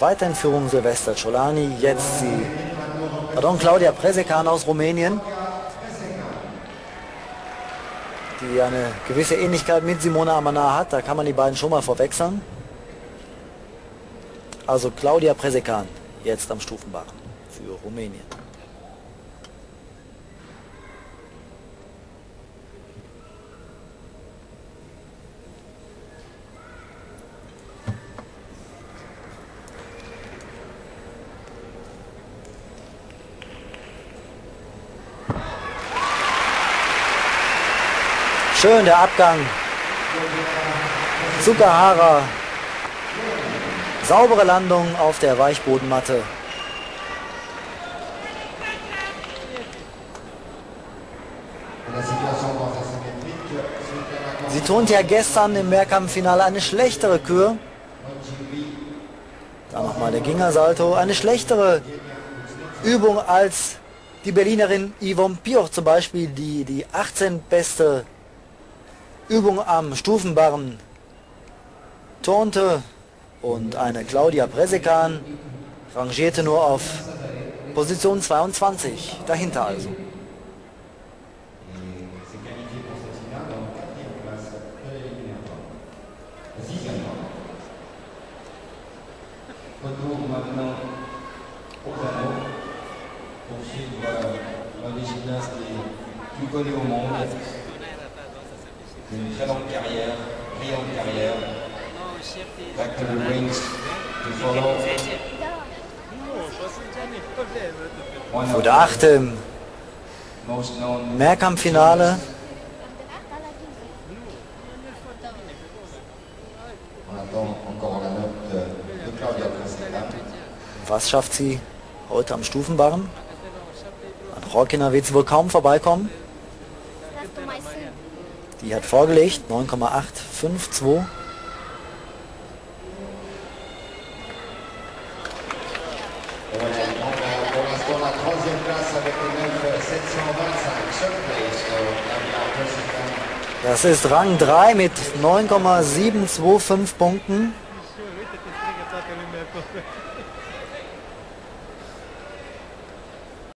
Weiter in Führung Silvester Ciolani, jetzt Claudia Presecan aus Rumänien, die eine gewisse Ähnlichkeit mit Simona Amana hat, da kann man die beiden schon mal verwechseln. Also Claudia Presecan jetzt am Stufenbarren für Rumänien. Schön der Abgang. Tsukahara. Saubere Landung auf der Weichbodenmatte. Sie turnte ja gestern im Mehrkampffinale eine schlechtere Kür. Da nochmal der Gingersalto. Eine schlechtere Übung als die Berlinerin Yvonne Pioch zum Beispiel, die 18 beste Übung am Stufenbarren turnte, und eine Claudia Presecan rangierte nur auf Position 22, dahinter also. Une très longue carrière, brillante carrière. Back to the rings to follow. Für der 8. im Mehrkampffinale. Was schafft sie heute am Stufenbarren? An Rokina wird sie wohl kaum vorbeikommen. Die hat vorgelegt, 9,852. Das ist Rang 3 mit 9,725 Punkten.